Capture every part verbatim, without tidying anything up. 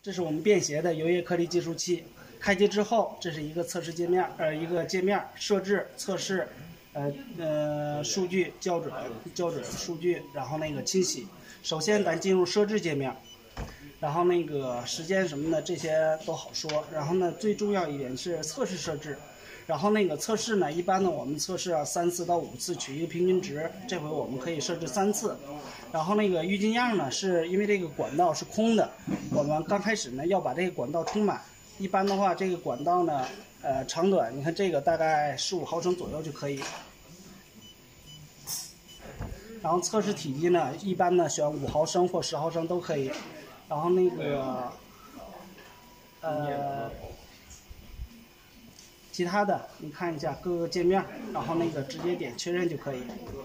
这是我们便携的油液颗粒计数器。开机之后，这是一个测试界面，呃，一个界面设置、测试，呃呃，数据校准、校准数据，然后那个清洗。首先咱进入设置界面，然后那个时间什么的这些都好说。然后呢，最重要一点是测试设置。然后那个测试呢，一般呢我们测试啊三次到五次取一个平均值，这回我们可以设置三次。然后那个郁金样呢，是因为这个管道是空的，我们刚开始呢要把这个管道充满。一般的话，这个管道呢，呃，长短，你看这个大概十五毫升左右就可以。然后测试体积呢，一般呢选五毫升或十毫升都可以。然后那个，呃。其他的你看一下各个界面，然后那个直接点确认就可以。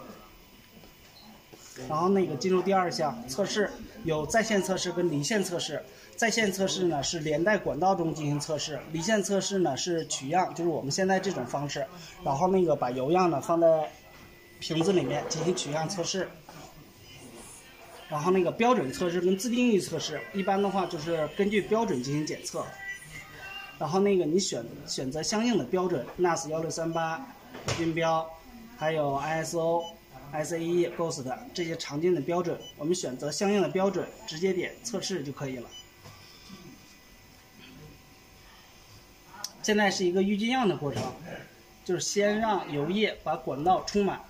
然后那个进入第二项测试，有在线测试跟离线测试。在线测试呢是连带管道中进行测试，离线测试呢是取样，就是我们现在这种方式。然后那个把油样呢放在瓶子里面进行取样测试。然后那个标准测试跟自定义测试，一般的话就是根据标准进行检测。然后那个你选选择相应的标准 ，N A S 一六三八、音标，还有 I S O、S A E、G O S T 这些常见的标准，我们选择相应的标准，直接点测试就可以了。现在是一个郁金样的过程，就是先让油液把管道充满。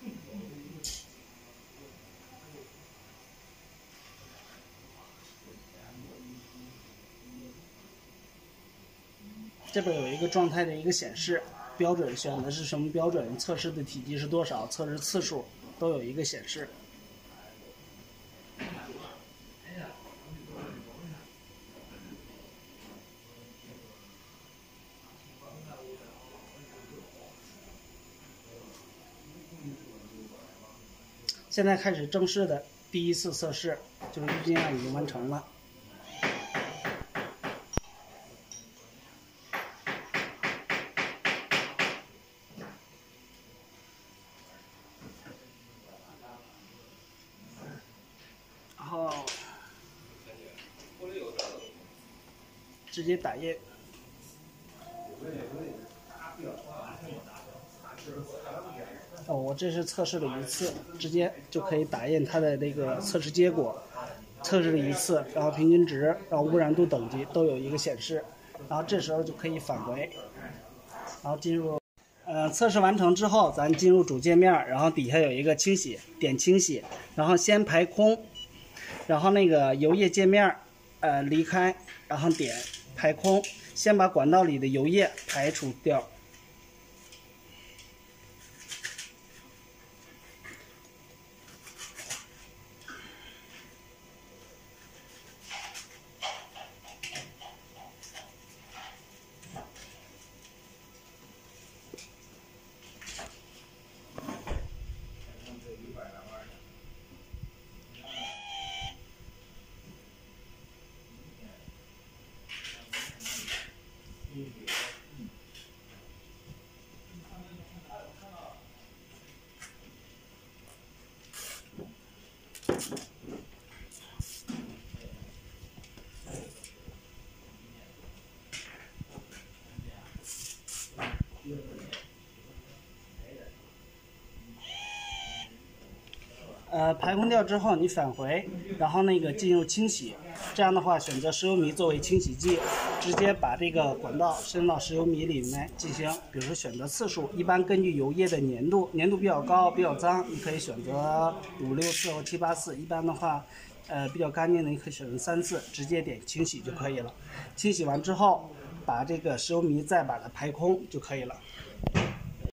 这边有一个状态的一个显示，标准选的是什么标准，测试的体积是多少，测试次数都有一个显示。现在开始正式的第一次测试，就是郁金样已经完成了。然后直接打印。哦，我这是测试了一次，直接就可以打印它的那个测试结果。测试了一次，然后平均值，然后污染度等级都有一个显示，然后这时候就可以返回，然后进入。呃，测试完成之后，咱进入主界面，然后底下有一个清洗，点清洗，然后先排空。然后那个油液界面，呃，离开，然后点排空，先把管道里的油液排除掉。呃，排空掉之后，你返回，然后那个进入清洗。这样的话，选择石油醚作为清洗剂，直接把这个管道伸到石油醚里面进行，比如说选择次数，一般根据油液的粘度，粘度比较高、比较脏，你可以选择五六次或七八次。一般的话，呃，比较干净的，你可以选择三次，直接点清洗就可以了。清洗完之后，把这个石油醚再把它排空就可以了。